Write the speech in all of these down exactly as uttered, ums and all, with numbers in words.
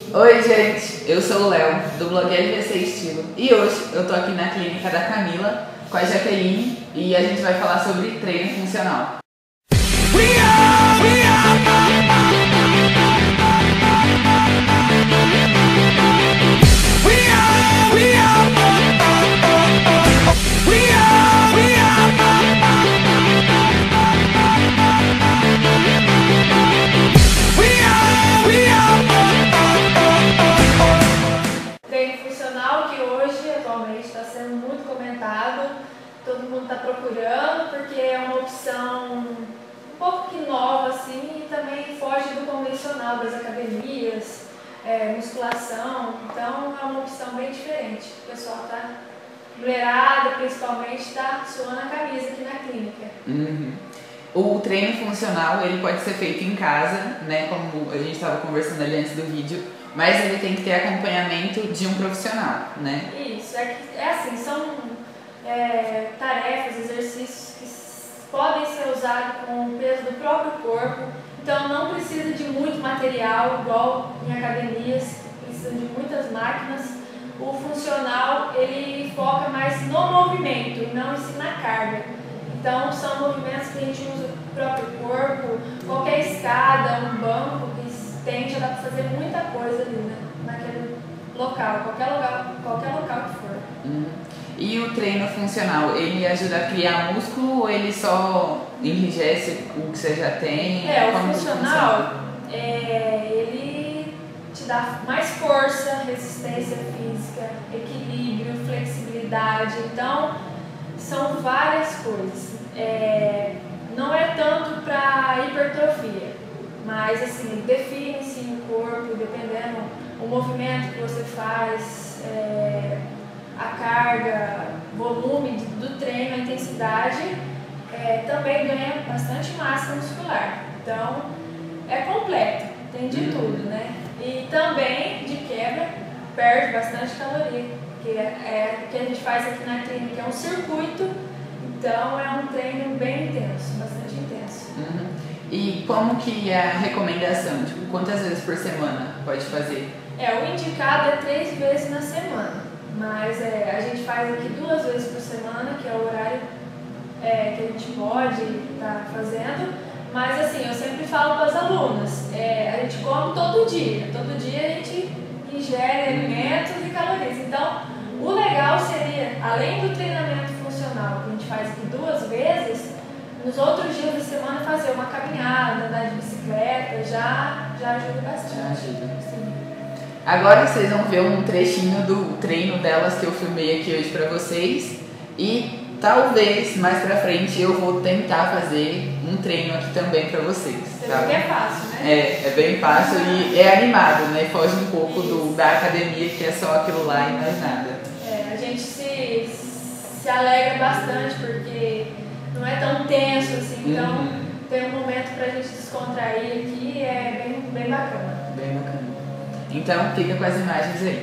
Oi gente, eu sou o Léo, do blog L V C Estilo, e hoje eu tô aqui na clínica da Camila com a Jaqueline e a gente vai falar sobre treino funcional. We are, we are, we are, we are, we are, we are. Treino funcional que hoje atualmente está sendo muito comentado, todo mundo está procurando porque é uma opção um pouco que nova assim e também foge do convencional das academias, é, musculação, então é uma opção bem diferente. O pessoal está, mulherada principalmente, está suando a camisa aqui na clínica. Uhum. O treino funcional ele pode ser feito em casa, né, como a gente estava conversando ali antes do vídeo, mas ele tem que ter acompanhamento de um profissional, né? Isso, é, que, é assim, são é, tarefas, exercícios que podem ser usados com o peso do próprio corpo, então não precisa de muito material, igual em academias, que precisam de muitas máquinas. O funcional, ele foca mais no movimento e não em si na carga. Então são movimentos que a gente usa o próprio corpo, qualquer escada, um banco que tem, já dá para fazer muita coisa ali, né? Naquele local, qualquer local, qualquer local que for. Uhum. E o treino funcional, ele ajuda a criar músculo ou ele só enrijece o que você já tem? É, Como o funcional, é, ele te dá mais força, resistência física, equilíbrio, flexibilidade, então são várias coisas. É, não é tanto para hipertrofia, mas assim, define sim o corpo, dependendo do movimento que você faz, é, a carga, volume do treino, a intensidade, é, também ganha bastante massa muscular. Então, é completo, tem de tudo, né? E também, de quebra, perde bastante caloria, que é, é o que a gente faz aqui na clínica, é um circuito, então é um treino bem intenso, bastante intenso. Uhum. E como que é a recomendação? Tipo, quantas vezes por semana pode fazer? É, o indicado é três vezes na semana, mas é, a gente faz aqui duas vezes por semana, que é o horário é, que a gente pode estar tá fazendo. Mas assim, eu sempre falo para as alunas, é, a gente come todo dia, todo dia a gente ingere alimentos e calorias. Então, o legal seria, além do treinamento funcional, que a gente faz aqui duas vezes, nos outros dias da semana fazer uma caminhada, andar de bicicleta, já, já ajuda bastante. Já ajuda. Sim. Agora vocês vão ver um trechinho do treino delas que eu filmei aqui hoje pra vocês. E talvez mais pra frente eu vou tentar fazer um treino aqui também pra vocês. Você tá? vê que é fácil, né? É, é bem fácil e é animado, né? Foge um pouco do, da academia que é só aquilo lá e mais nada. É, a gente se, se alegra bastante porque não é tão tenso assim, então uhum. tem um momento pra gente descontrair aqui e é bem, bem bacana. Bem bacana. Então fica com as imagens aí.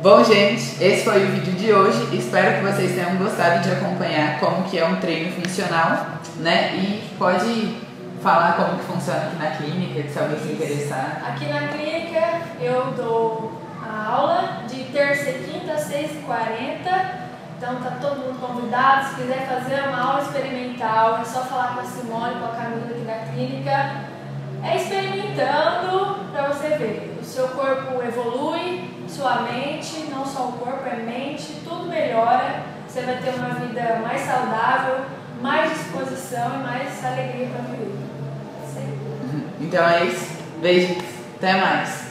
Bom, gente, esse foi o vídeo de hoje. Espero que vocês tenham gostado de acompanhar como que é um treino funcional, né? E pode falar como que funciona aqui na clínica, se alguém se interessar. Aqui na clínica eu dou a aula de terça e quinta às seis e quarenta. Então tá todo mundo convidado. Se quiser fazer uma aula experimental, é só falar com a Simone, com a Camila aqui da clínica. É experimentando para você ver. O seu corpo evolui, sua mente, não só o corpo, é mente, tudo melhora. Você vai ter uma vida mais saudável, mais disposição e mais alegria para viver. Então é isso. Beijos. Até mais.